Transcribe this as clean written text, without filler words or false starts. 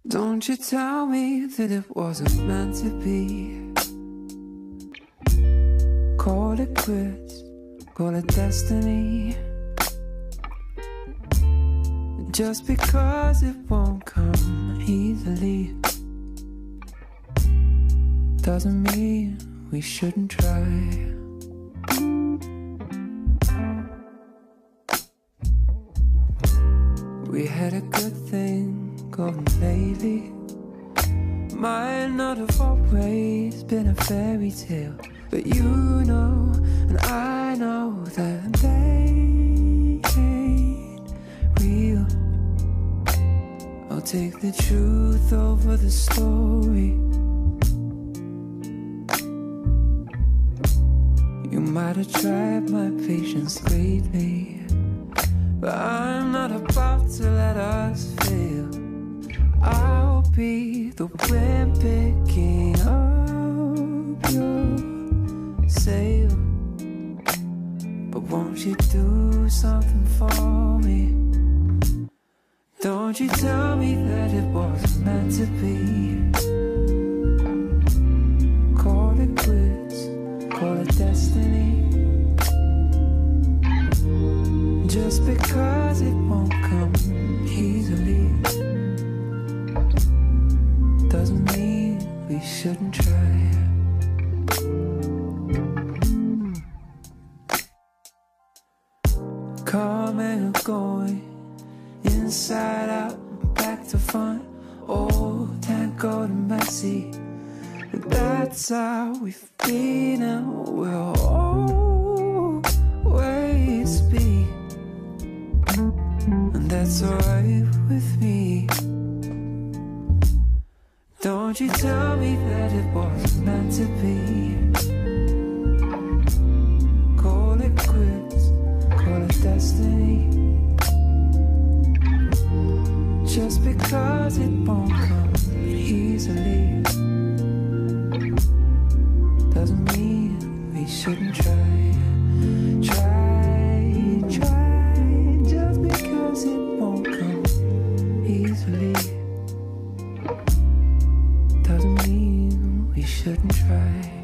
Don't you tell me that it wasn't meant to be. Call it quits, call it destiny. Just because it won't come easily doesn't mean we shouldn't try. We had a good thing going lately. Might not have always been a fairy tale, but you know and I know that they ain't real. I'll take the truth over the story. You might have tried my patience greatly, but I'm not about to let us fail. I'll be the wind picking up your sail. But won't you do something for me? Don't you tell me that it wasn't meant to be. Call it quits, call it destiny. Just because it won't come easily doesn't mean we shouldn't try. Coming and going, inside out, back to front, old and cold and messy. That's how we've been and we'll always be. And that's alright with me. Don't you tell me that it wasn't meant to be. Call it quits, call it destiny. Just because it won't come easily doesn't mean we shouldn't try. Try, just because it won't come easily doesn't mean we shouldn't try.